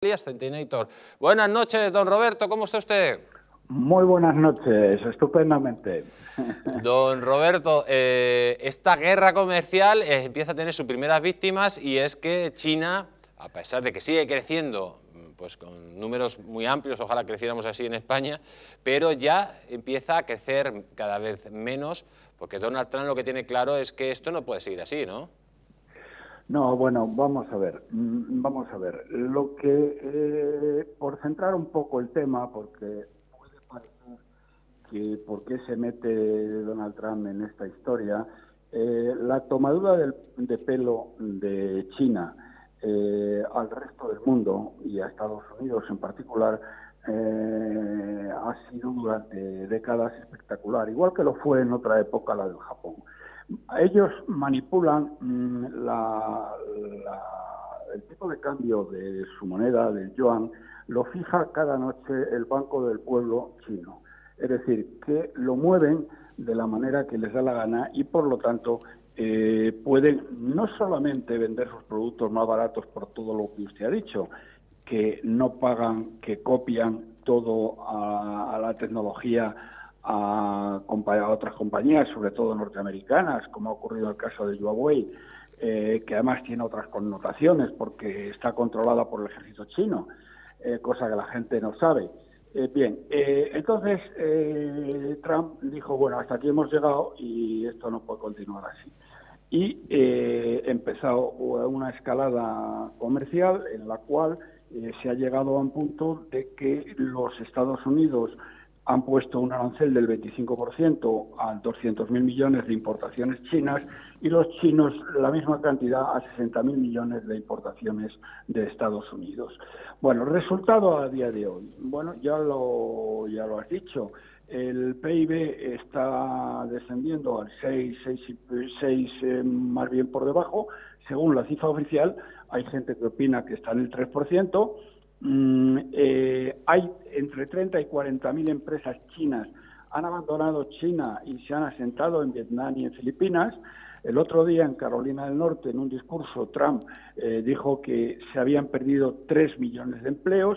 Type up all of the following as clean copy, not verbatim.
alias Centenator. Buenas noches, don Roberto, ¿cómo está usted? Muy buenas noches, estupendamente. Don Roberto, esta guerra comercial empieza a tener sus primeras víctimas, y es que China, a pesar de que sigue creciendo, pues con números muy amplios, ojalá creciéramos así en España, pero ya empieza a crecer cada vez menos, porque Donald Trump lo que tiene claro es que esto no puede seguir así, ¿no? No, bueno, vamos a ver. Lo que, por centrar un poco el tema, porque puede parecer que por qué se mete Donald Trump en esta historia, la tomadura de pelo de China al resto del mundo y a Estados Unidos en particular ha sido durante décadas espectacular, igual que lo fue en otra época la del Japón. Ellos manipulan el tipo de cambio de su moneda, del yuan, lo fija cada noche el Banco del Pueblo chino. Es decir, que lo mueven de la manera que les da la gana y, por lo tanto, pueden no solamente vender sus productos más baratos por todo lo que usted ha dicho, que no pagan, que copian todo a la tecnología a otras compañías, sobre todo norteamericanas, como ha ocurrido en el caso de Huawei, que además tiene otras connotaciones porque está controlada por el ejército chino, cosa que la gente no sabe. Entonces Trump dijo, bueno, hasta aquí hemos llegado y esto no puede continuar así. Y empezó una escalada comercial en la cual se ha llegado a un punto de que los Estados Unidos han puesto un arancel del 25% a 200.000 millones de importaciones chinas y los chinos la misma cantidad a 60.000 millones de importaciones de Estados Unidos. Bueno, el resultado a día de hoy, bueno, ya lo has dicho, el PIB está descendiendo al 6 más bien por debajo, según la cifra oficial. Hay gente que opina que está en el 3%. Hay entre 30 y 40.000 empresas chinas han abandonado China y se han asentado en Vietnam y en Filipinas. El otro día en Carolina del Norte, en un discurso, Trump dijo que se habían perdido 3 millones de empleos.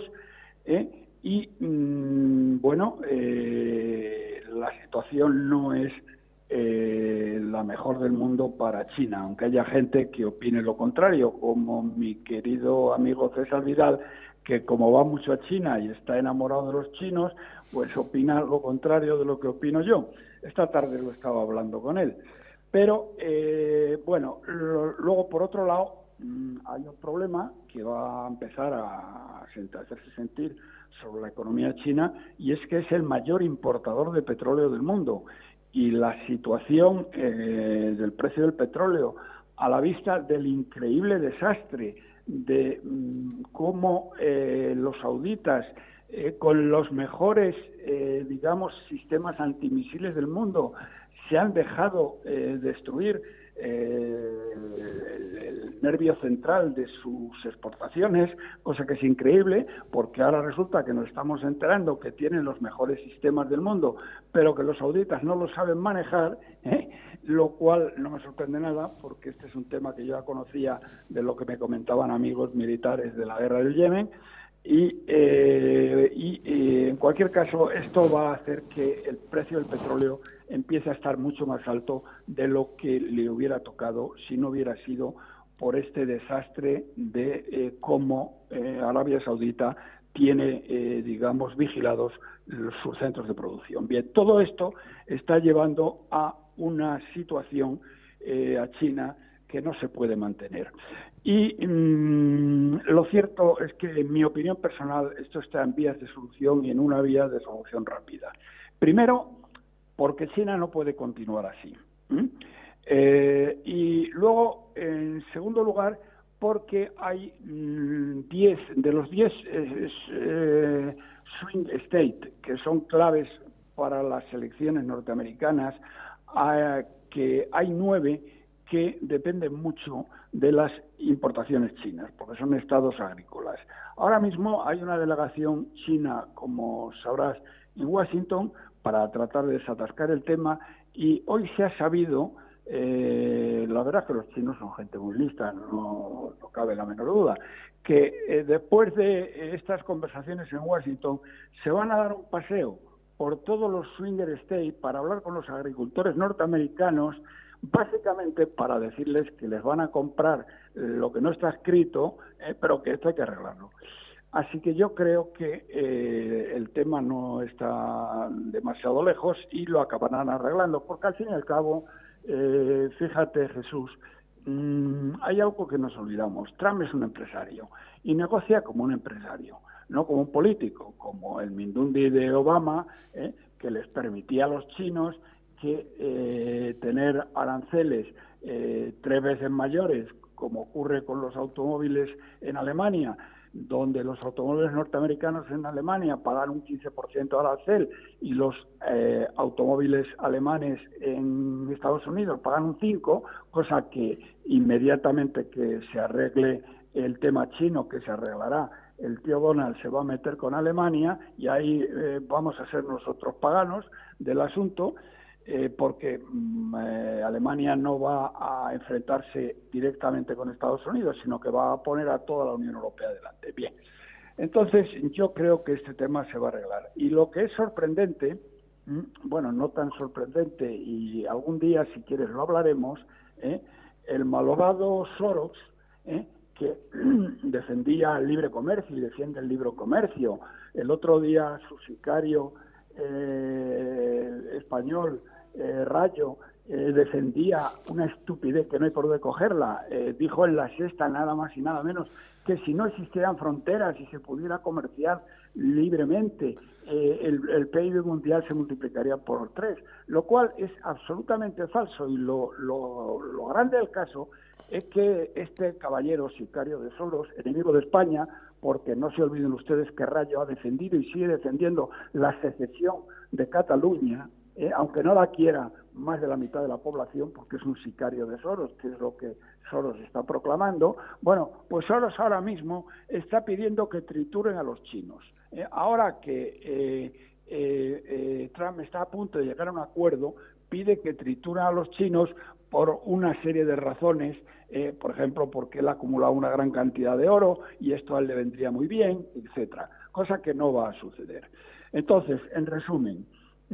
La situación no es la mejor del mundo para China, aunque haya gente que opine lo contrario, como mi querido amigo César Vidal, que como va mucho a China y está enamorado de los chinos, pues opina lo contrario de lo que opino yo. Esta tarde lo estaba hablando con él. Pero, luego, por otro lado, hay un problema que va a empezar a hacerse sentir sobre la economía china, y es que es el mayor importador de petróleo del mundo. Y la situación del precio del petróleo, a la vista del increíble desastre de cómo los sauditas, con los mejores, sistemas antimisiles del mundo, se han dejado destruir el nervio central de sus exportaciones, cosa que es increíble, porque ahora resulta que nos estamos enterando que tienen los mejores sistemas del mundo, pero que los sauditas no lo saben manejar, lo cual no me sorprende nada, porque este es un tema que yo ya conocía de lo que me comentaban amigos militares de la guerra del Yemen. En cualquier caso, esto va a hacer que el precio del petróleo empiece a estar mucho más alto de lo que le hubiera tocado si no hubiera sido por este desastre de cómo Arabia Saudita tiene, vigilados sus centros de producción. Bien, todo esto está llevando a una situación a China que no se puede mantener. Y lo cierto es que, en mi opinión personal, esto está en vías de solución y en una vía de solución rápida. Primero, porque China no puede continuar así. Y luego, en segundo lugar, porque hay 10 de los 10 swing state, que son claves para las elecciones norteamericanas, que hay 9 que dependen mucho de las importaciones chinas, porque son estados agrícolas. Ahora mismo hay una delegación china, como sabrás, en Washington, para tratar de desatascar el tema, y hoy se ha sabido la verdad es que los chinos son gente muy lista, no cabe la menor duda, que después de estas conversaciones en Washington se van a dar un paseo por todos los swinger states para hablar con los agricultores norteamericanos, básicamente para decirles que les van a comprar lo que no está escrito, pero que esto hay que arreglarlo. Así que yo creo que el tema no está demasiado lejos y lo acabarán arreglando, porque al fin y al cabo, fíjate, Jesús, hay algo que nos olvidamos. Trump es un empresario y negocia como un empresario, no como un político, como el Mindundi de Obama, que les permitía a los chinos que tener aranceles 3 veces mayores, como ocurre con los automóviles en Alemania, donde los automóviles norteamericanos en Alemania pagan un 15% de arancel y los automóviles alemanes en Estados Unidos pagan un 5%, cosa que inmediatamente que se arregle el tema chino, que se arreglará, el tío Donald se va a meter con Alemania y ahí vamos a ser nosotros paganos del asunto, porque Alemania no va a enfrentarse directamente con Estados Unidos, sino que va a poner a toda la Unión Europea delante. Bien, entonces yo creo que este tema se va a arreglar. Y lo que es sorprendente, bueno, no tan sorprendente, y algún día, si quieres, lo hablaremos, el malvado Soros, que defendía el libre comercio y defiende el libre comercio. El otro día su sicario español, Rayo, defendía una estupidez que no hay por dónde cogerla. Dijo en la Sexta nada más y nada menos que si no existieran fronteras y se pudiera comerciar libremente, el PIB mundial se multiplicaría por 3, lo cual es absolutamente falso. Y lo grande del caso es que este caballero sicario de Soros, enemigo de España, porque no se olviden ustedes que Rayo ha defendido y sigue defendiendo la secesión de Cataluña, aunque no la quiera más de la mitad de la población, porque es un sicario de Soros, que es lo que Soros está proclamando. Bueno, pues Soros ahora mismo está pidiendo que trituren a los chinos. Ahora que Trump está a punto de llegar a un acuerdo, pide que trituren a los chinos por una serie de razones, por ejemplo, porque él ha acumulado una gran cantidad de oro y esto a él le vendría muy bien, etcétera, cosa que no va a suceder. Entonces, en resumen,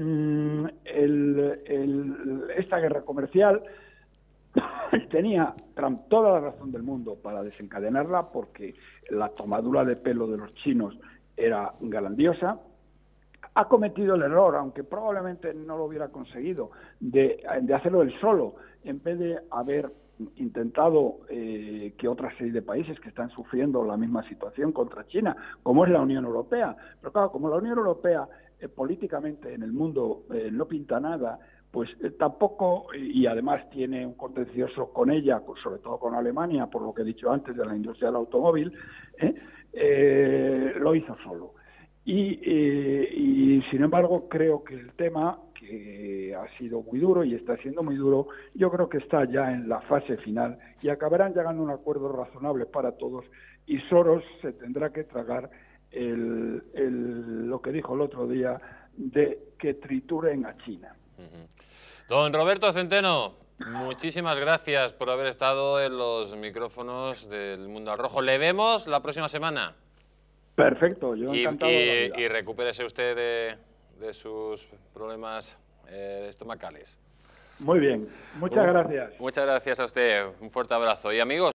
esta guerra comercial tenía Trump toda la razón del mundo para desencadenarla, porque la tomadura de pelo de los chinos era grandiosa. Ha cometido el error, aunque probablemente no lo hubiera conseguido, de hacerlo él solo, en vez de haber intentado que otra serie de países que están sufriendo la misma situación contra China, como es la Unión Europea. Pero claro, como la Unión Europea políticamente en el mundo no pinta nada, pues tampoco, y además tiene un contencioso con ella, sobre todo con Alemania, por lo que he dicho antes de la industria del automóvil, lo hizo solo. Y sin embargo creo que el tema, que ha sido muy duro y está siendo muy duro, yo creo que está ya en la fase final y acabarán llegando a un acuerdo razonable para todos, y Soros se tendrá que tragar lo que dijo el otro día de que trituren a China. Don Roberto Centeno, muchísimas gracias por haber estado en los micrófonos del Mundo al Rojo. ¿Le vemos la próxima semana? Perfecto, yo encantado de la vida. Y recupérese usted de sus problemas estomacales. Muy bien, muchas gracias. Muchas gracias a usted, un fuerte abrazo. Y amigos,